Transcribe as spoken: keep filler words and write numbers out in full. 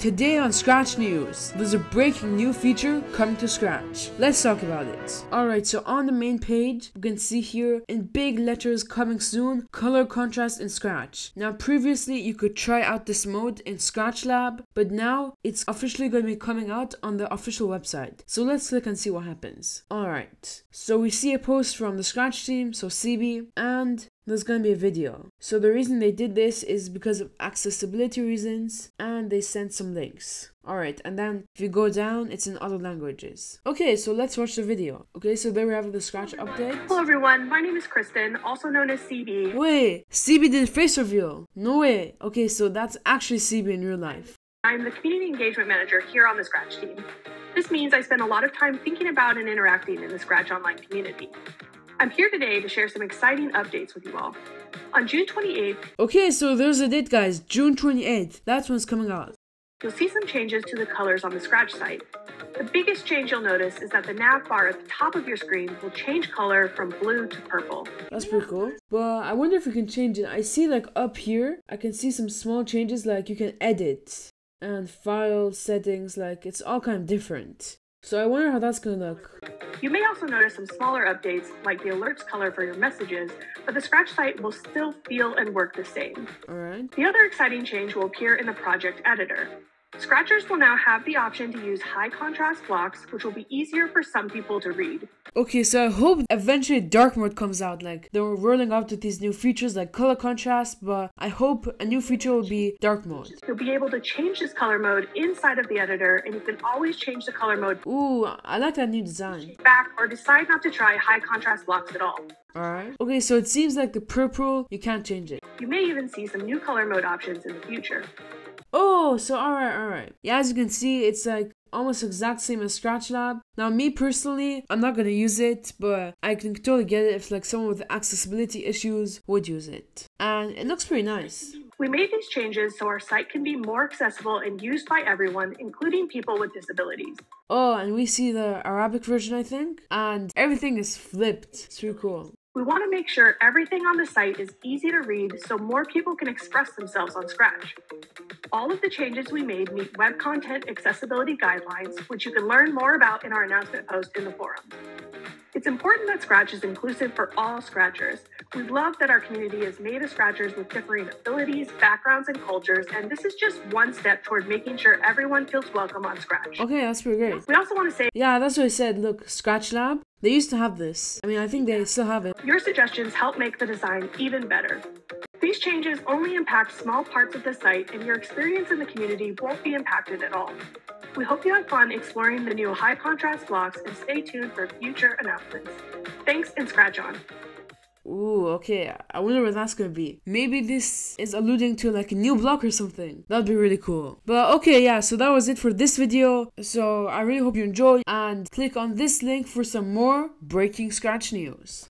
Today on Scratch News, there's a breaking new feature coming to Scratch. Let's talk about it. Alright, so on the main page, you can see here in big letters coming soon, color contrast in Scratch. Now previously you could try out this mode in Scratch Lab, but now it's officially going to be coming out on the official website. So let's click and see what happens. Alright, so we see a post from the Scratch team, so C B, and there's gonna be a video. So the reason they did this is because of accessibility reasons, and they sent some links. Alright, and then if you go down, it's in other languages. Okay, so let's watch the video. Okay, so there we have the Scratch update. Hello everyone, my name is Kristen, also known as C B. Wait, C B did face reveal? No way. Okay, so that's actually C B in real life. I'm the Community Engagement Manager here on the Scratch team. This means I spend a lot of time thinking about and interacting in the Scratch Online community. I'm here today to share some exciting updates with you all. On June twenty-eighth, okay, so there's a date, guys. June twenty-eighth. That's when it's coming out. You'll see some changes to the colors on the Scratch site. The biggest change you'll notice is that the nav bar at the top of your screen will change color from blue to purple. That's pretty cool. But I wonder if we can change it. I see like up here, I can see some small changes, like you can edit and file settings, like it's all kind of different. So I wonder how that's gonna look. You may also notice some smaller updates like the alerts color for your messages, but the Scratch site will still feel and work the same. Alright. The other exciting change will appear in the project editor. Scratchers will now have the option to use high contrast blocks, which will be easier for some people to read. Okay, so I hope eventually dark mode comes out. Like, they're rolling out with these new features like color contrast, but I hope a new feature will be dark mode. You'll be able to change this color mode inside of the editor, and you can always change the color mode Ooh, I like that new design. back or decide not to try high contrast blocks at all. Alright. Okay, so it seems like the purple, you can't change it. You may even see some new color mode options in the future. Oh, so alright, alright. Yeah, as you can see, it's like almost exact same as Scratch Lab. Now, me personally, I'm not gonna use it, but I can totally get it if like someone with accessibility issues would use it. And it looks pretty nice. We made these changes so our site can be more accessible and used by everyone, including people with disabilities. Oh, and we see the Arabic version, I think, and everything is flipped. It's really cool. We want to make sure everything on the site is easy to read so more people can express themselves on Scratch. All of the changes we made meet web content accessibility guidelines, which you can learn more about in our announcement post in the forums. It's important that Scratch is inclusive for all Scratchers. We love that our community is made of Scratchers with differing abilities, backgrounds, and cultures, and this is just one step toward making sure everyone feels welcome on Scratch. Okay, that's pretty great. We also want to say, yeah, that's what I said. Look, Scratch Lab, they used to have this. I mean, I think they still have it. Your suggestions help make the design even better. These changes only impact small parts of the site, and your experience in the community won't be impacted at all. We hope you have fun exploring the new high contrast blocks and stay tuned for future announcements. Thanks and Scratch on. Ooh, okay. I wonder what that's gonna be. Maybe this is alluding to like a new block or something. That'd be really cool. But okay, yeah, so that was it for this video. So I really hope you enjoyed, and click on this link for some more breaking Scratch news.